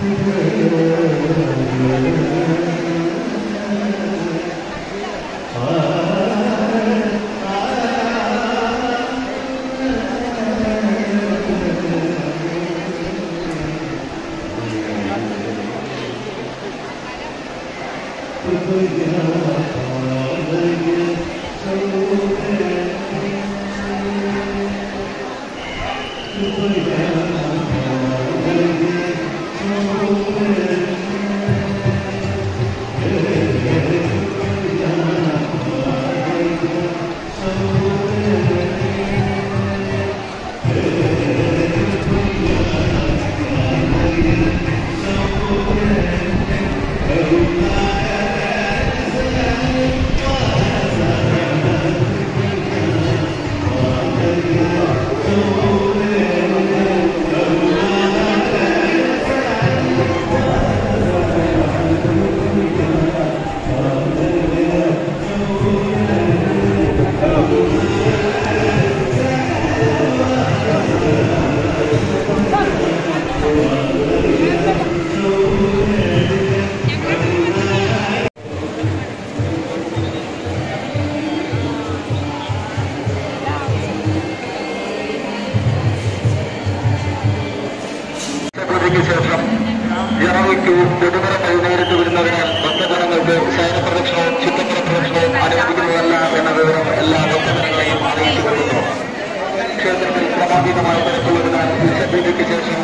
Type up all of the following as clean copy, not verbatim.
ശേഷം ജനങ്ങൾക്ക് പൊതുമരങ്ങൾ നേരിട്ട് വരുന്നതിനാൽ ഭക്തജനങ്ങൾക്ക് ശയനപ്രദക്ഷിണവും ചിത്തപ്പുറ പ്രദക്ഷിണവും അനുവദിക്കുന്നതല്ല എന്ന വിവരം എല്ലാ ഭക്തജനങ്ങളെയും അറിയിച്ചു കൊടുക്കുന്നു. ക്ഷേത്രത്തിൽ ക്രമാതീതമായ തിരക്കുള്ളതിനാൽ ഉച്ചപൂജയ്ക്ക് ശേഷം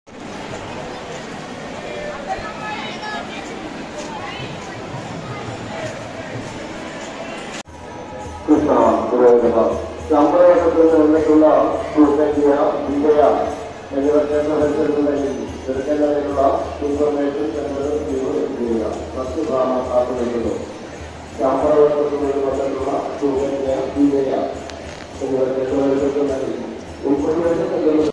കൃഷ്ണ പുരോഹിത സാമ്പ്രദായത്തിൽ നിന്നിട്ടുള്ള വിജയ എന്നിവർ ക്ഷേത്രപരിസരത്തുണ്ടെങ്കിൽ ചെറുക്കന്മാരിലുള്ള ഇൻഫർമേഷൻ സെന്ററുകൾ ചെയ്യുക. വസ്തുധാരണം ആഗ്രഹിക്കുന്നു. സാമ്പ്രദായത്തിൽ വന്നിട്ടുള്ള വിജയ എന്നിവർ ക്ഷേത്രപരിസരത്തുണ്ടെങ്കിൽ ഇൻഫർമേഷൻ സെന്ററുകൾ